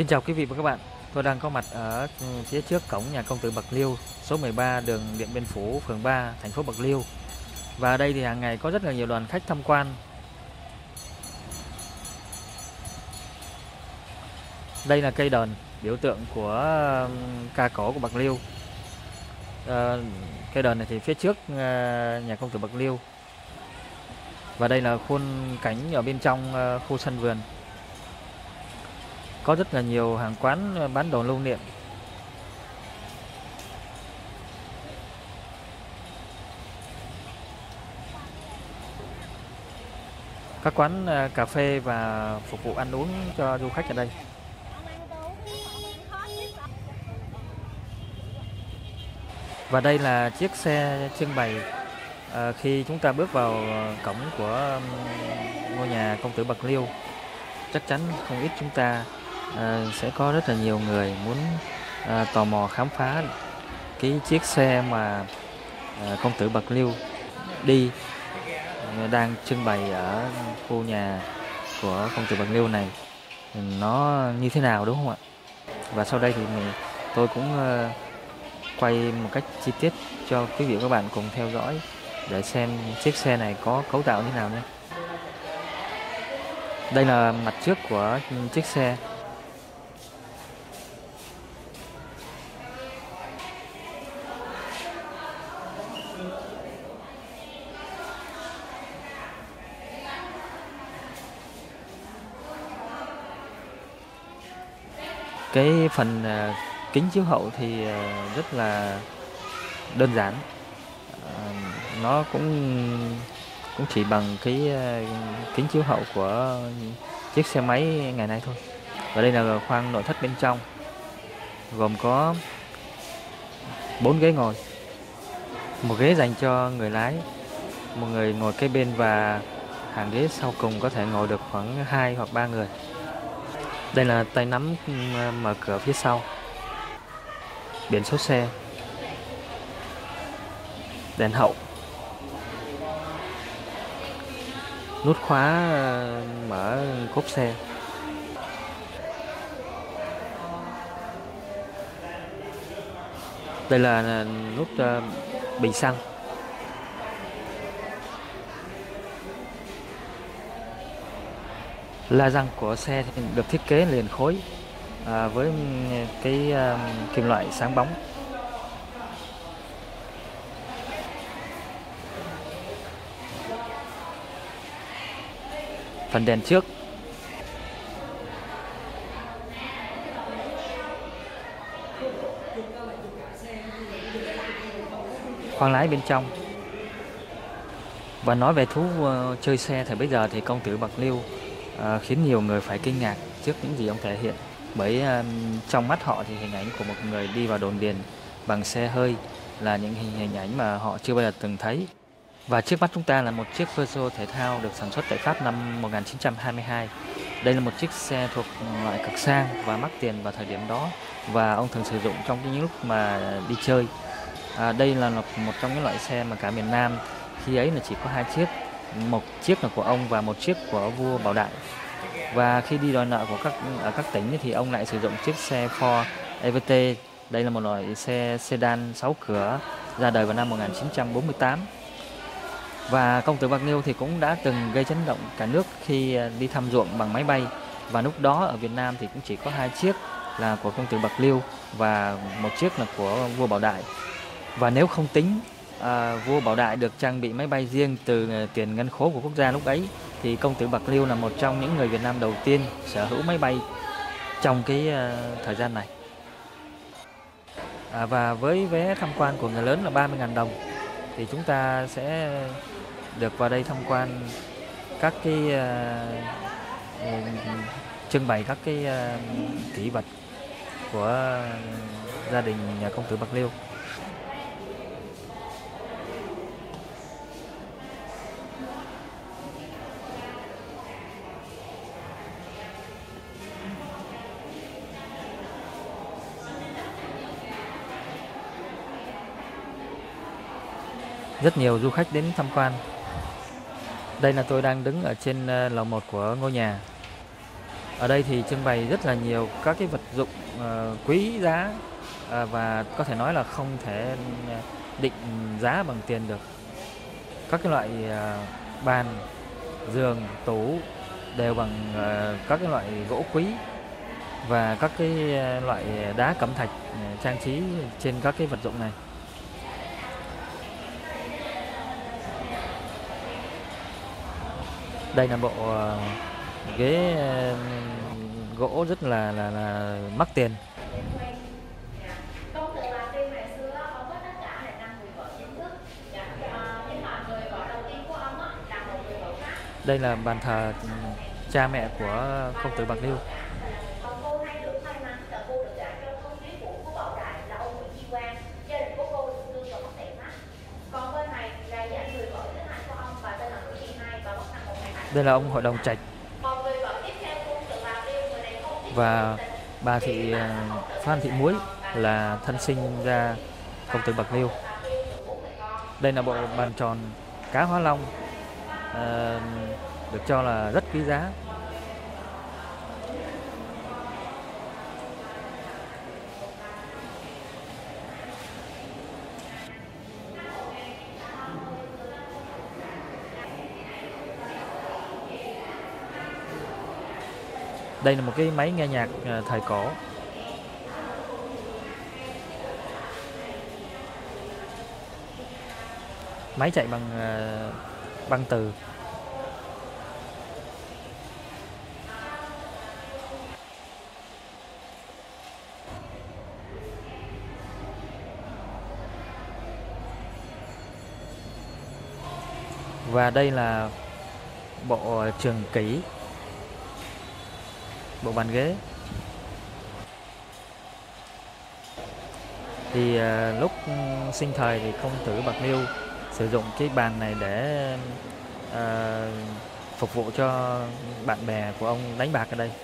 Xin chào quý vị và các bạn. Tôi đang có mặt ở phía trước cổng nhà công tử Bạc Liêu, số 13 đường Điện Biên Phủ, phường 3, thành phố Bạc Liêu. Và ở đây thì hàng ngày có rất là nhiều đoàn khách tham quan. Đây là cây đờn, biểu tượng của ca cổ của Bạc Liêu. Cây đờn này thì phía trước nhà công tử Bạc Liêu. Và đây là khuôn cảnh ở bên trong khu sân vườn. Có rất là nhiều hàng quán bán đồ lưu niệm. Các quán cà phê và phục vụ ăn uống cho du khách ở đây. Và đây là chiếc xe trưng bày khi chúng ta bước vào cổng của ngôi nhà công tử Bạc Liêu. Chắc chắn không ít chúng ta sẽ có rất là nhiều người muốn tò mò khám phá cái chiếc xe mà công tử Bạc Liêu đi đang trưng bày ở khu nhà của công tử Bạc Liêu này, nó như thế nào, đúng không ạ? Và sau đây thì tôi cũng quay một cách chi tiết cho quý vị và các bạn cùng theo dõi để xem chiếc xe này có cấu tạo như thế nào nhé. Đây là mặt trước của chiếc xe. Cái phần kính chiếu hậu thì rất là đơn giản. Nó cũng chỉ bằng cái kính chiếu hậu của chiếc xe máy ngày nay thôi. Và đây là khoang nội thất bên trong, gồm có 4 ghế ngồi, một ghế dành cho người lái, một người ngồi kế bên, và hàng ghế sau cùng có thể ngồi được khoảng 2 hoặc 3 người. Đây là tay nắm mở cửa phía sau, biển số xe, đèn hậu, nút khóa mở cốp xe. Đây là nút bình xăng. La răng của xe thì được thiết kế liền khối với cái kim loại sáng bóng. Phần đèn trước, khoang lái bên trong. Và nói về thú chơi xe thời bây giờ thì công tử Bạc Liêu khiến nhiều người phải kinh ngạc trước những gì ông thể hiện. Bởi trong mắt họ thì hình ảnh của một người đi vào đồn điền bằng xe hơi là những hình ảnh mà họ chưa bao giờ từng thấy. Và trước mắt chúng ta là một chiếc Peugeot thể thao được sản xuất tại Pháp năm 1922. Đây là một chiếc xe thuộc loại cực sang và mắc tiền vào thời điểm đó, và ông thường sử dụng trong những lúc mà đi chơi. Đây là một trong những loại xe mà cả miền Nam khi ấy là chỉ có 2 chiếc, một chiếc là của ông và một chiếc của vua Bảo Đại. Và khi đi đòi nợ của ở các tỉnh thì ông lại sử dụng chiếc xe Ford EVT. Đây là một loại xe sedan 6 cửa ra đời vào năm 1948. Và công tử Bạc Liêu thì cũng đã từng gây chấn động cả nước khi đi thăm ruộng bằng máy bay. Và lúc đó ở Việt Nam thì cũng chỉ có 2 chiếc là của công tử Bạc Liêu và một chiếc là của vua Bảo Đại. Và nếu không tính vua Bảo Đại được trang bị máy bay riêng từ tiền ngân khố của quốc gia lúc ấy, thì công tử Bạc Liêu là một trong những người Việt Nam đầu tiên sở hữu máy bay trong cái thời gian này. Và với vé tham quan của người lớn là 30.000 đồng thì chúng ta sẽ được vào đây tham quan các cái trưng bày các cái kỷ vật của gia đình nhà công tử Bạc Liêu. Rất nhiều du khách đến tham quan. Đây là tôi đang đứng ở trên lầu 1 của ngôi nhà. Ở đây thì trưng bày rất là nhiều các cái vật dụng quý giá, và có thể nói là không thể định giá bằng tiền được. Các cái loại bàn, giường, tủ đều bằng các cái loại gỗ quý, và các cái loại đá cẩm thạch trang trí trên các cái vật dụng này. Đây là bộ ghế gỗ rất là mắc tiền. Công tự làm phim ngày xưa ông có tất cả là 5 người vợ chính thức. Nhưng mà người vợ đầu tiên của ông là một người vợ khác. Đây là bàn thờ cha mẹ của công tử Bạc Liêu. Còn cô hay được may mắn là cô được gả cho con quý phụ của Bảo Đại là ông Nguyễn Chi Quang. Gia đình của cô được tương đối tệ mắt. Còn bên này là dạng người vợ thứ hai của ông và tên là Nguyễn Thị Hai và mất năm 1200. Đây là ông hội đồng trạch, Còn người vợ tiếp theo công tử Bạc Liêu, người này không biết và bà thị Phan Thị Muối là thân sinh ra công tử Bạc Liêu. Đây là bộ bàn tròn cá hóa long, ờ, được cho là rất quý giá. Đây là một cái máy nghe nhạc thời cổ. Máy chạy bằng băng từ. Và đây là bộ trường kỷ, bộ bàn ghế. Thì lúc sinh thời thì công tử Bạc Liêu sử dụng cái bàn này để phục vụ cho bạn bè của ông đánh bạc ở đây.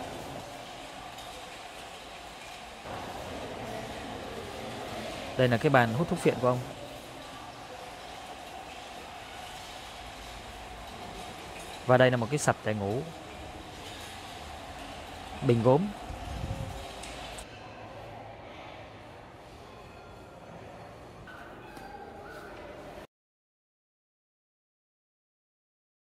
Đây là cái bàn hút thuốc phiện của ông. Và đây là một cái sập để ngủ, bình gốm.